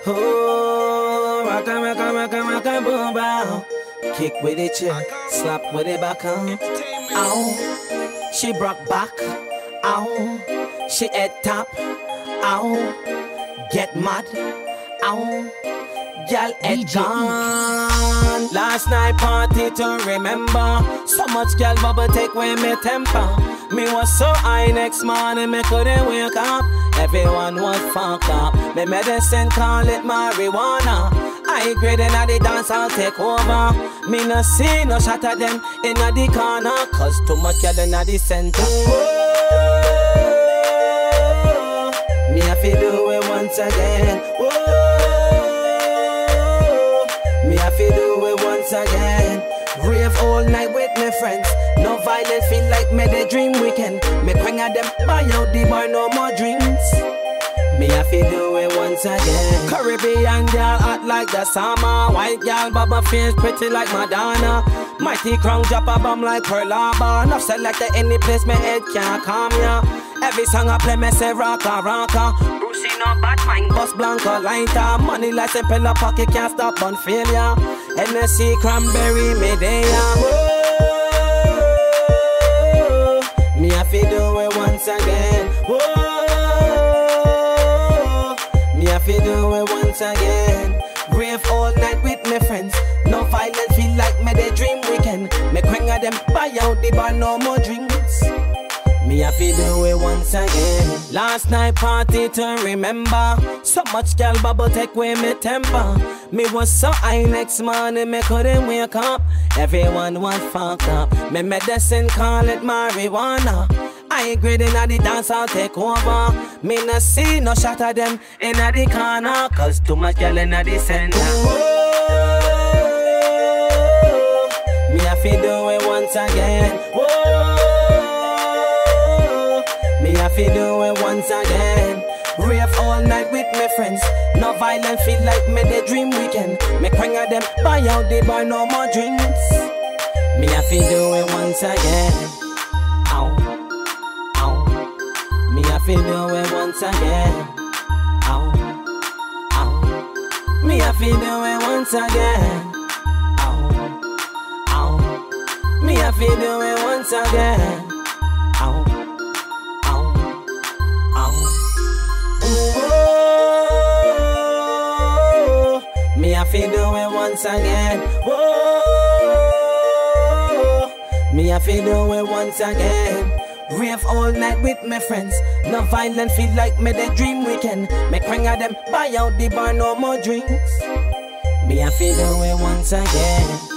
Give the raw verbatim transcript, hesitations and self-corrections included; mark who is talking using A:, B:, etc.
A: Oh, rock and rock and rock and rock and boom bow. Kick with it, chick, slap with it back on. Ow, she broke back. Ow, she head top. Ow, get mad. Ow, girl head gone. Last night party to remember. So much girl bubble take away me temper. Me was so high next morning me couldn't wake up. Everyone was fucked up. Me medicine call it marijuana. I grade in the dance I'll take over. Me no see no shot at them in the corner. Cause too much girl in the center. Whoa, me have to do it once again. Whoa, me have to do it once again. Rave all night with my friends. No violence, feel like me the dream weekend. Me bring at them, buy out the bar, no more drinks. Me have to do it once again. Caribbean girl hot like the summer. White girl bubble face pretty like Madonna. Mighty crown drop a bomb like Pearl Harbor. Enough select at any place my head can't calm ya. Every song I play me say rocka rocka. Brucey no bad mind, bust blanco lighter. Money like simple a pocket can't stop on failure. N S C cranberry me there. Me have to do it once again. Whoa, me have to do it once again. Rave all night with my friends. No violence, feel like me the dream weekend. Me bring at them, buy out the bar, no more drinks. Me have to do it once again. Last night party to remember. So much girl bubble take away me temper. Me was so high next morning me couldn't wake up. Everyone was fucked up. Me medicine call it marijuana. I grade in the dance I'll take over. Me no see no shot at them in the corner. Cause too much girl in the center. Whoa, me have to do it once again. Whoa, me have to do it once again. Rave all night with my friends. No violence, feel like me the dream weekend. Me bring at them, buy out the bar, no more drinks. Me have to do it once again. Ow, ow. Me have to do it once again. Ow, ow. Me have to do it once again. Ow, ow. Me have to do it once again. Ow. Me have to do it once again. Whoa, me have to do it once again. Rave all night with my friends. No violence, feel like me the dream weekend. Me bring at them, buy out the bar, no more drinks. Me have to do it once again.